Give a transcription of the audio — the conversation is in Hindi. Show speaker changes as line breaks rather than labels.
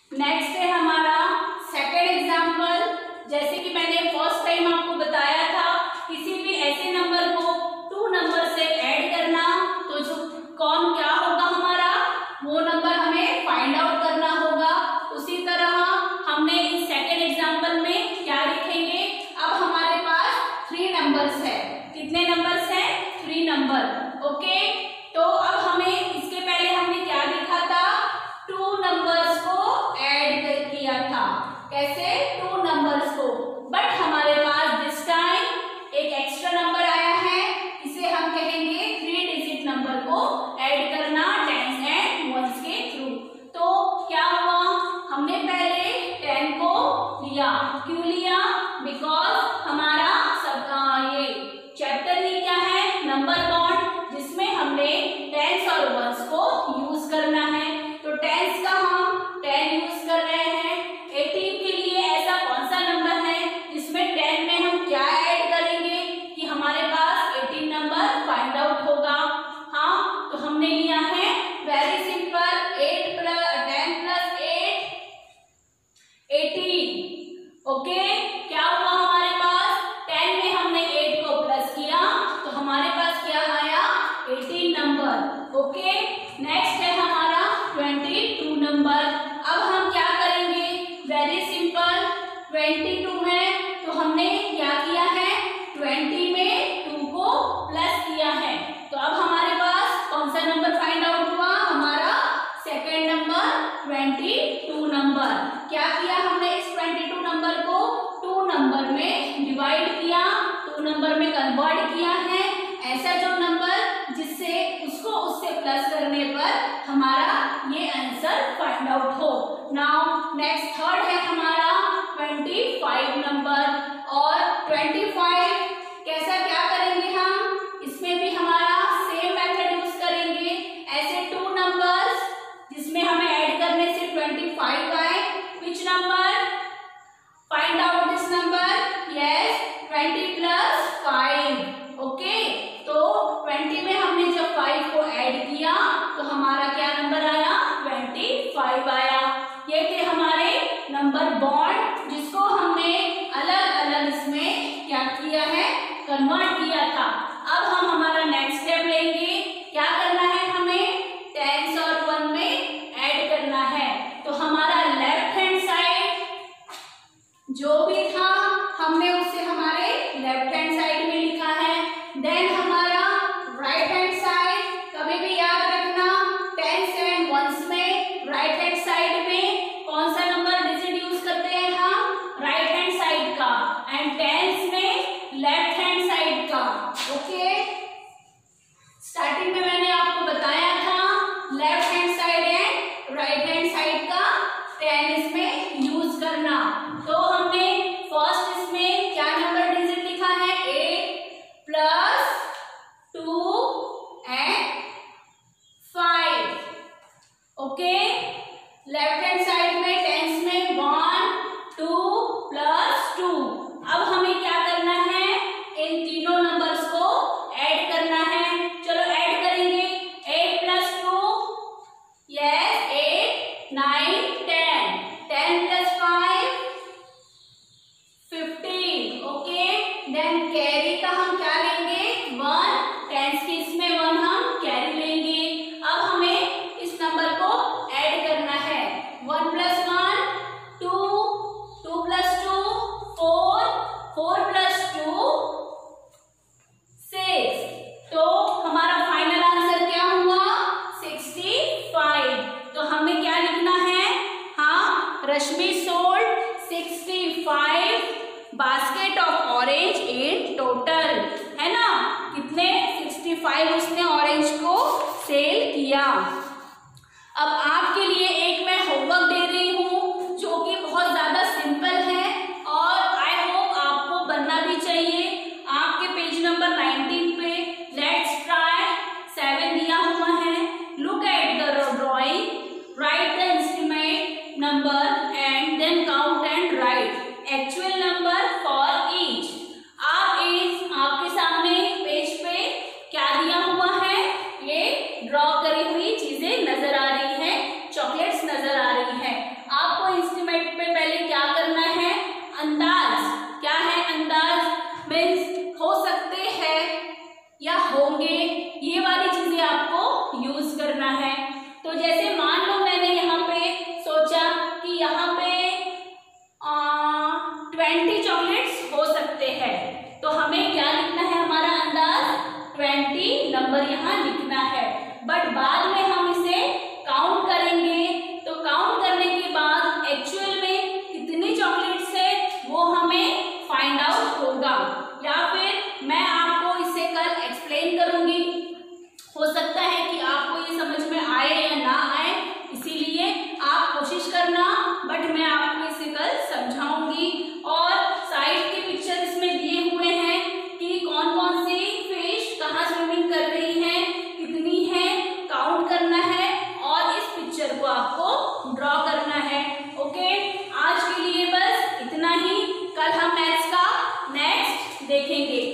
नेक्स्ट है हमारा सेकेंड एग्जाम्पल। जैसे कि मैंने फर्स्ट टाइम आपको बताया था, किसी भी ऐसे नंबर को 2 नंबर से ऐड करना, तो जो कौन क्या होगा हमारा, वो नंबर हमें फाइंड आउट करना होगा। उसी तरह हमने इस सेकेंड एग्जाम्पल में क्या लिखेंगे, अब हमारे पास 3 नंबर्स है। कितने नंबर्स हैं? 3 नंबर। ओके, तो अब हमें इसके पहले हमने क्या लिखा था, 2 नंबर्स को ऐड किया था। कैसे? 2 नंबर्स को, बट हमारे पास दिस टाइम एक एक्स्ट्रा नंबर आया है, इसे हम कहेंगे 3 डिजिट नंबर को ऐड करना टेंस एंड वंस के थ्रू। तो क्या हुआ, हमने पहले 10 को लिया। क्यों लिया? बिकॉज हमारा ये चैप्टर ही क्या है, नंबर बॉन्ड, जिसमें हमने टेंस और वंस को यूज करना है। तो टेंस का हम 10 यूज कर रहे हैं। 18 के लिए ऐसा कौन सा नंबर है जिसमें 10 में हम क्या ऐड करेंगे कि हमारे पास 18 नंबर फाइंड आउट होगा। हाँ, तो हमने लिया है वेरी सिंपल, 10 प्लस 8 18। ओके, क्या हुआ हमारे पास, 10 में हमने 8 को प्लस किया तो हमारे पास क्या आया, 18 नंबर। ओके, नेक्स्ट है हमारा 22 नंबर। अब हम क्या करेंगे, वेरी सिंपल, 22 है तो हमने क्या किया है, 20 में 2 को प्लस किया है। तो अब हमारे पास कौन सा नंबर फाइंड आउट हुआ, हमारा सेकेंड नंबर 22 नंबर। क्या किया हमने, इस 22 नंबर को 2 नंबर में डिवाइड किया, 2 नंबर में कन्वर्ट किया है। ऐसा जो नंबर जिससे उसको उससे प्लस करने पर हमारा ये आंसर फाइंड आउट हो। नाउ नेक्स्ट थर्ड है हमारा 25 नंबर। और 25 कैसा क्या करेंगे हम, इसमें भी हमारा सेम मेथड यूज करेंगे। ऐसे 2 नंबर्स जिसमें हमें ऐड करने से 25 आए, which number, find out this number, yes 20 plus 5। Okay, तो 20 में हमने जब 5 को ऐड किया तो हमारा क्या नंबर आया, 25 आया। ये थे हमारे नंबर बॉन्ड, जिसको हमने अलग अलग इसमें क्या किया है, कन्वर्ट किया था। अब हम हमारा नेक्स्ट स्टेप लेंगे, क्या करना है, हमें टेंस और 1 में ऐड करना है। तो हमारा लेफ्ट हैंड साइड जो भी था हमने उसे हमारे लेफ्ट हैंड साइड में लिखा है। देन हमारा राइट हैंड साइड, कभी भी याद रखना टेंस एंड वंस में राइट हैंड साइड में कौन सा नंबर डिजिट यूज करते हैं हम, राइट हैंड साइड का, एंड टेंस में लेफ्ट हैंड साइड का। ओके, स्टार्टिंग में मैंने आपको बताया था left hand side and right hand side का टेंस में यूज करना। तो हमने फर्स्ट इसमें क्या नंबर डिजिट लिखा है, 8 plus 2 and 5। Okay, left hand side में टेंस में 1 2 प्लस 2। अब हमें क्या करना है, इन तीनों नंबर्स को ऐड करना है। चलो ऐड करेंगे, 8 plus 2, yes 8 9 10, 10 plus 5 15। Okay, then carry का हम क्या लेंगे, 1, टेंस की इसमें 1 हम कैरी लेंगे। अब हमें इस नंबर को ऐड करना है, 1 प्लस 1 2, 2 प्लस 2 4, 4 प्लस 2 6। तो हमारा फाइनल आंसर क्या हुआ, 65। तो हमें क्या लिखना है, हाँ, Rashmi sold 65 basket of orange in total, है ना, कितने, 65 उसने ऑरेंज को सेल किया। अब आपके लिए एक मैं होमवर्क दे रही हूँ जो कि बहुत ज्यादा सिंपल है और आई होप आपको बनना भी चाहिए। आपके पेज नंबर 19 पे लेट्स ट्राई 7 दिया हुआ है। Look at the drawing, write the instrument number and then count and write actual number for each. आपके सामने पेज पे क्या दिया हुआ है, ये ड्रॉ करी हुई चीजें नजर आ रही है। देखेंगे।